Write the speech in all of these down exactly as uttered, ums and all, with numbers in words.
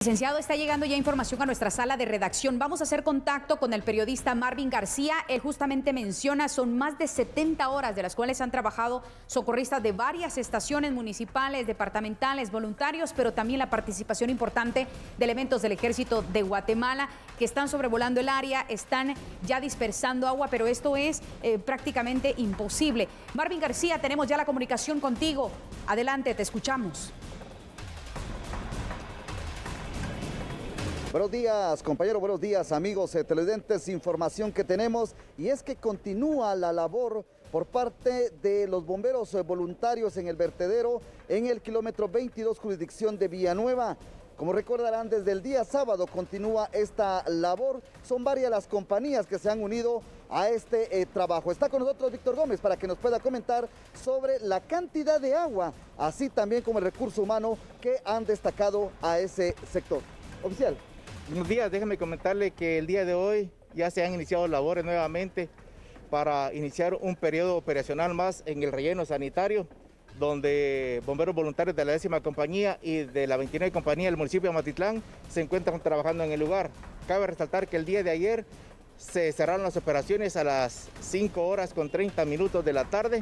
Licenciado, está llegando ya información a nuestra sala de redacción. Vamos a hacer contacto con el periodista Marvin García. Él justamente menciona, son más de setenta horas de las cuales han trabajado socorristas de varias estaciones municipales, departamentales, voluntarios, pero también la participación importante de elementos del Ejército de Guatemala que están sobrevolando el área, están ya dispersando agua, pero esto es eh, prácticamente imposible. Marvin García, tenemos ya la comunicación contigo. Adelante, te escuchamos. Buenos días, compañero, buenos días, amigos eh, televidentes. Información que tenemos y es que continúa la labor por parte de los bomberos eh, voluntarios en el vertedero en el kilómetro veintidós, jurisdicción de Villanueva. Como recordarán, desde el día sábado continúa esta labor. Son varias las compañías que se han unido a este eh, trabajo. Está con nosotros Víctor Gómez para que nos pueda comentar sobre la cantidad de agua, así también como el recurso humano que han destacado a ese sector. Oficial. Buenos días, déjenme comentarle que el día de hoy ya se han iniciado labores nuevamente para iniciar un periodo operacional más en el relleno sanitario, donde bomberos voluntarios de la décima compañía y de la veintinueve compañía del municipio de Amatitlán se encuentran trabajando en el lugar. Cabe resaltar que el día de ayer se cerraron las operaciones a las cinco horas con treinta minutos de la tarde,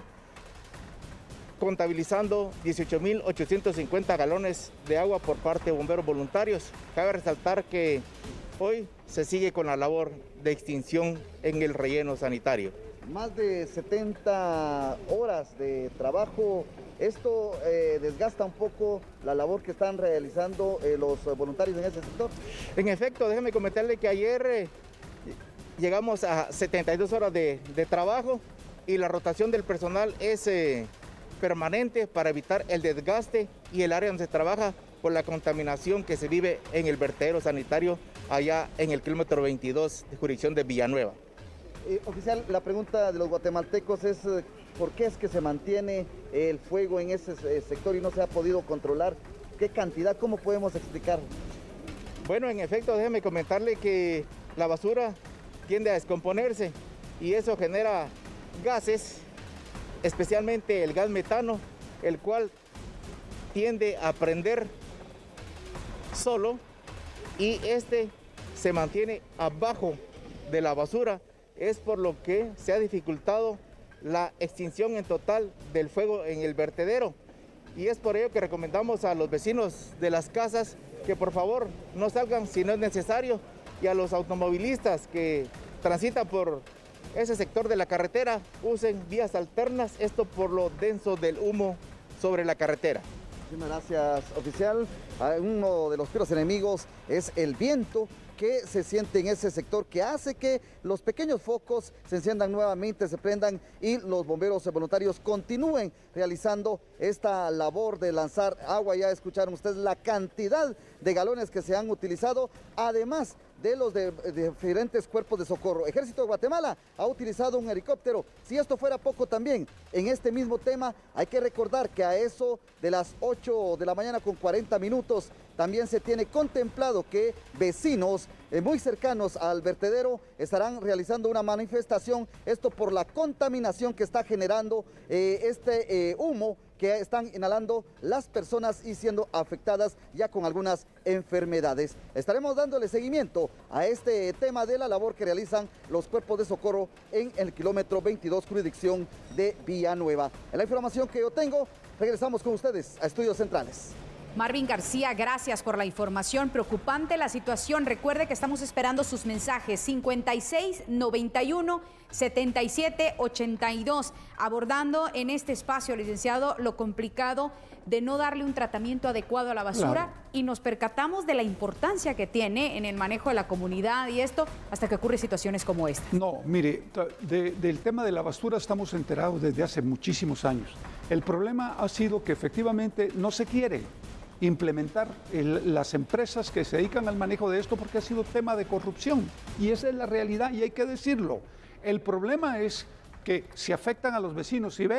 contabilizando dieciocho mil ochocientos cincuenta galones de agua por parte de bomberos voluntarios. Cabe resaltar que hoy se sigue con la labor de extinción en el relleno sanitario. Más de setenta horas de trabajo. ¿Esto eh, desgasta un poco la labor que están realizando eh, los voluntarios en ese sector? En efecto, déjeme comentarle que ayer eh, llegamos a setenta y dos horas de, de trabajo y la rotación del personal es eh, permanente para evitar el desgaste y el área donde se trabaja por la contaminación que se vive en el vertedero sanitario allá en el kilómetro veintidós de jurisdicción de Villanueva. Eh, oficial, la pregunta de los guatemaltecos es eh, ¿por qué es que se mantiene el fuego en ese eh, sector y no se ha podido controlar? ¿Qué cantidad? ¿Cómo podemos explicarlo? Bueno, en efecto, déjeme comentarle que la basura tiende a descomponerse y eso genera gases, especialmente el gas metano, el cual tiende a prender solo y este se mantiene abajo de la basura. Es por lo que se ha dificultado la extinción en total del fuego en el vertedero. Y es por ello que recomendamos a los vecinos de las casas que por favor no salgan si no es necesario, y a los automovilistas que transitan por ese sector de la carretera usen vías alternas, esto por lo denso del humo sobre la carretera. Muchas gracias, oficial. Uno de los peores enemigos es el viento que se siente en ese sector, que hace que los pequeños focos se enciendan nuevamente, se prendan y los bomberos voluntarios continúen realizando esta labor de lanzar agua. Ya escucharon ustedes la cantidad de galones que se han utilizado, además de los de, de diferentes cuerpos de socorro. Ejército de Guatemala ha utilizado un helicóptero. Si esto fuera poco también, en este mismo tema, hay que recordar que a eso de las ocho de la mañana con cuarenta minutos, también se tiene contemplado que vecinos eh, muy cercanos al vertedero estarán realizando una manifestación, esto por la contaminación que está generando eh, este eh, humo que están inhalando las personas y siendo afectadas ya con algunas enfermedades. Estaremos dándole seguimiento a este tema de la labor que realizan los cuerpos de socorro en el kilómetro veintidós, jurisdicción de Villanueva. En la información que yo tengo, regresamos con ustedes a Estudios Centrales. Marvin García, gracias por la información. Preocupante la situación. Recuerde que estamos esperando sus mensajes. cincuenta y seis, noventa y uno, setenta y siete, ochenta y dos. Abordando en este espacio, licenciado, lo complicado de no darle un tratamiento adecuado a la basura. Claro. Y nos percatamos de la importancia que tiene en el manejo de la comunidad y esto hasta que ocurren situaciones como esta. No, mire, de, del tema de la basura estamos enterados desde hace muchísimos años. El problema ha sido que efectivamente no se quiere implementar el, las empresas que se dedican al manejo de esto porque ha sido tema de corrupción y esa es la realidad y hay que decirlo. El problema es que si afectan a los vecinos y vea,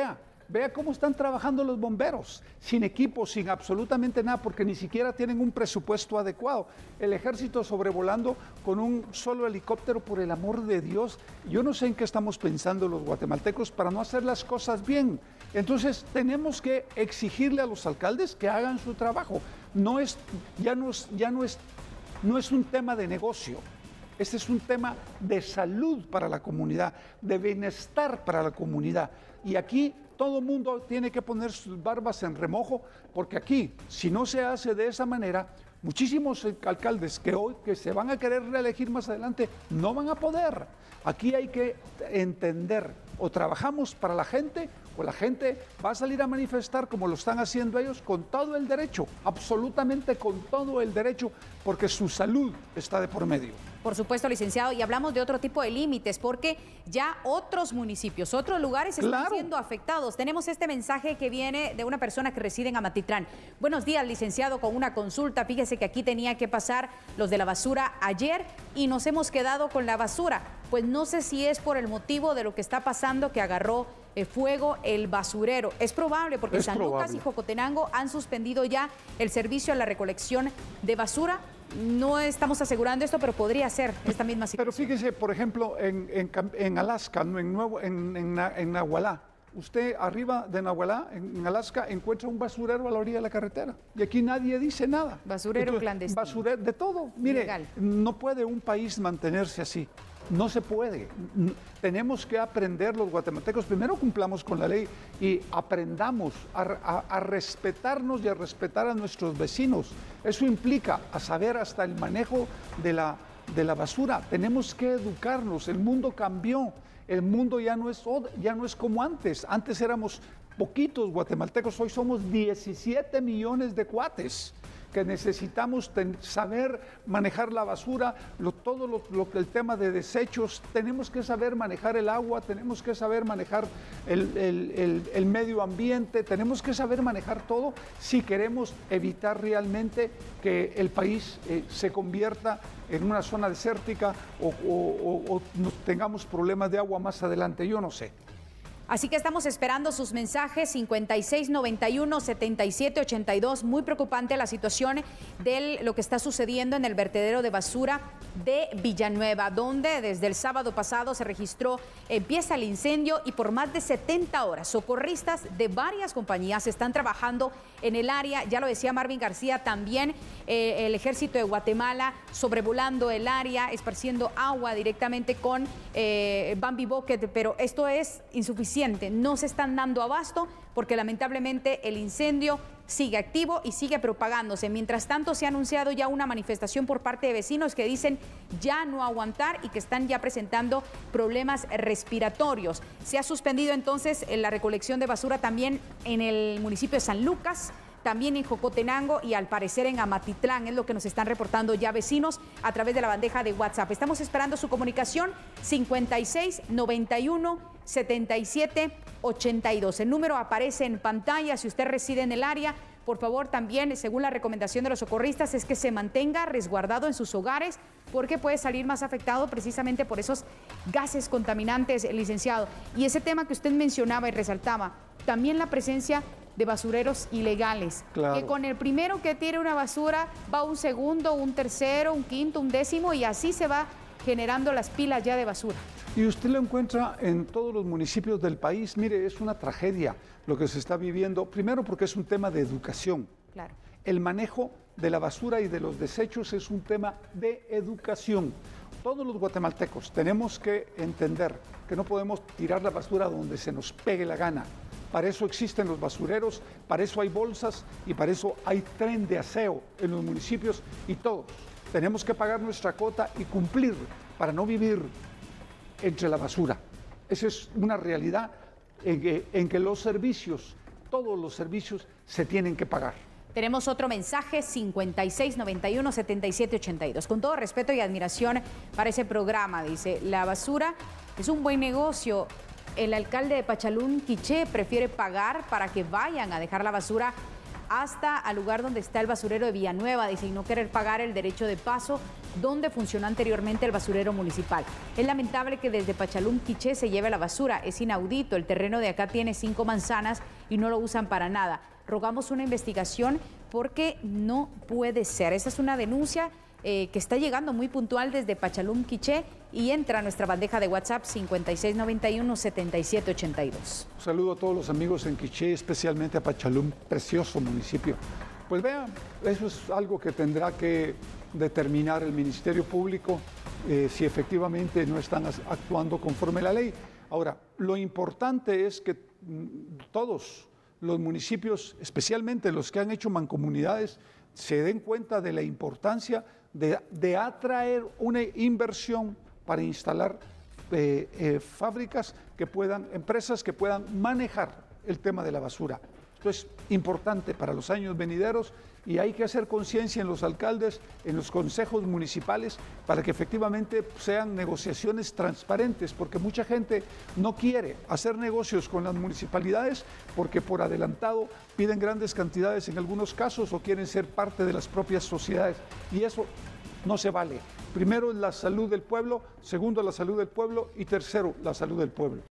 Vea cómo están trabajando los bomberos, sin equipo, sin absolutamente nada, porque ni siquiera tienen un presupuesto adecuado. El ejército sobrevolando con un solo helicóptero, por el amor de Dios. Yo no sé en qué estamos pensando los guatemaltecos para no hacer las cosas bien. Entonces tenemos que exigirle a los alcaldes que hagan su trabajo. No es, ya no es, ya no es, no es un tema de negocio. Este es un tema de salud para la comunidad, de bienestar para la comunidad. Y aquí todo el mundo tiene que poner sus barbas en remojo, porque aquí, si no se hace de esa manera, muchísimos alcaldes que hoy que se van a querer reelegir más adelante no van a poder. Aquí hay que entender, o trabajamos para la gente, o la gente va a salir a manifestar como lo están haciendo ellos con todo el derecho, absolutamente con todo el derecho, porque su salud está de por medio. Por supuesto, licenciado, y hablamos de otro tipo de límites, porque ya otros municipios, otros lugares están Claro. siendo afectados. Tenemos este mensaje que viene de una persona que reside en Amatitlán. Buenos días, licenciado, con una consulta. Fíjese que aquí tenía que pasar los de la basura ayer y nos hemos quedado con la basura. Pues no sé si es por el motivo de lo que está pasando que agarró eh, fuego el basurero. Es probable, porque Es San Lucas probable. y Jocotenango han suspendido ya el servicio a la recolección de basura. No estamos asegurando esto, pero podría ser esta misma situación. Pero fíjese, por ejemplo, en, en, Cam- en Alaska, ¿no? en, Nuevo, en, en, Na- en Nahualá. Usted arriba de Nahualá, en, en Alaska, encuentra un basurero a la orilla de la carretera. Y aquí nadie dice nada. Basurero clandestino. Basurero, de todo. Mire, Ilegal. no puede un país mantenerse así. No se puede. N- Tenemos que aprender los guatemaltecos. Primero cumplamos con la ley y aprendamos a, a- a respetarnos y a respetar a nuestros vecinos. Eso implica a saber hasta el manejo de la, de la basura. Tenemos que educarnos. El mundo cambió. El mundo ya no es, od- ya no es como antes. Antes éramos poquitos guatemaltecos. Hoy somos diecisiete millones de cuates que necesitamos ten- saber manejar la basura, lo, todo lo, lo que el tema de desechos, tenemos que saber manejar el agua, tenemos que saber manejar el, el- el- el medio ambiente, tenemos que saber manejar todo si queremos evitar realmente que el país eh, se convierta en una zona desértica o, o- o- o nos tengamos problemas de agua más adelante, yo no sé. Así que estamos esperando sus mensajes cincuenta y seis noventa y uno setenta y siete ochenta y dos. Muy preocupante la situación de lo que está sucediendo en el vertedero de basura de Villanueva, donde desde el sábado pasado se registró, empieza el incendio y por más de setenta horas socorristas de varias compañías están trabajando en el área. Ya lo decía Marvin García, también eh, el Ejército de Guatemala sobrevolando el área, esparciendo agua directamente con eh, Bambi Bucket, pero esto es insuficiente. No se están dando abasto porque lamentablemente el incendio sigue activo y sigue propagándose. Mientras tanto, se ha anunciado ya una manifestación por parte de vecinos que dicen ya no aguantar y que están ya presentando problemas respiratorios. Se ha suspendido entonces la recolección de basura también en el municipio de San Lucas, también en Jocotenango y al parecer en Amatitlán, es lo que nos están reportando ya vecinos a través de la bandeja de WhatsApp. Estamos esperando su comunicación cincuenta y seis noventa y uno setenta y siete ochenta y dos. El número aparece en pantalla. Si usted reside en el área, por favor, también, según la recomendación de los socorristas, es que se mantenga resguardado en sus hogares porque puede salir más afectado precisamente por esos gases contaminantes, licenciado. Y ese tema que usted mencionaba y resaltaba, también la presencia de basureros ilegales, Claro. que con el primero que tire una basura va un segundo, un tercero, un quinto, un décimo y así se va generando las pilas ya de basura. Y usted lo encuentra en todos los municipios del país. Mire, es una tragedia lo que se está viviendo. Primero porque es un tema de educación. Claro. El manejo de la basura y de los desechos es un tema de educación. Todos los guatemaltecos tenemos que entender que no podemos tirar la basura donde se nos pegue la gana. Para eso existen los basureros, para eso hay bolsas y para eso hay tren de aseo en los municipios y todos tenemos que pagar nuestra cuota y cumplir para no vivir entre la basura. Esa es una realidad en que, en que los servicios, todos los servicios se tienen que pagar. Tenemos otro mensaje, cincuenta y seis noventa y uno setenta y siete ochenta y dos. Con todo respeto y admiración para ese programa, dice, la basura es un buen negocio. El alcalde de Pachalún, Quiché, prefiere pagar para que vayan a dejar la basura hasta al lugar donde está el basurero de Villanueva, dice, y no querer pagar el derecho de paso donde funcionó anteriormente el basurero municipal. Es lamentable que desde Pachalum, Quiché, se lleve la basura. Es inaudito. El terreno de acá tiene cinco manzanas y no lo usan para nada. Rogamos una investigación porque no puede ser. Esa es una denuncia eh, que está llegando muy puntual desde Pachalum, Quiché, y entra a nuestra bandeja de WhatsApp cincuenta y seis noventa y uno, setenta y siete ochenta y dos. Un saludo a todos los amigos en Quiché, especialmente a Pachalum, precioso municipio. Pues vean, eso es algo que tendrá que determinar el Ministerio Público eh, si efectivamente no están actuando conforme a la ley. Ahora, lo importante es que mm, todos los municipios, especialmente los que han hecho mancomunidades, se den cuenta de la importancia de, de atraer una inversión para instalar eh, eh, fábricas que puedan, empresas que puedan manejar el tema de la basura. Esto es importante para los años venideros y hay que hacer conciencia en los alcaldes, en los consejos municipales, para que efectivamente sean negociaciones transparentes, porque mucha gente no quiere hacer negocios con las municipalidades porque por adelantado piden grandes cantidades en algunos casos o quieren ser parte de las propias sociedades, y eso no se vale. Primero, la salud del pueblo, segundo, la salud del pueblo y tercero, la salud del pueblo.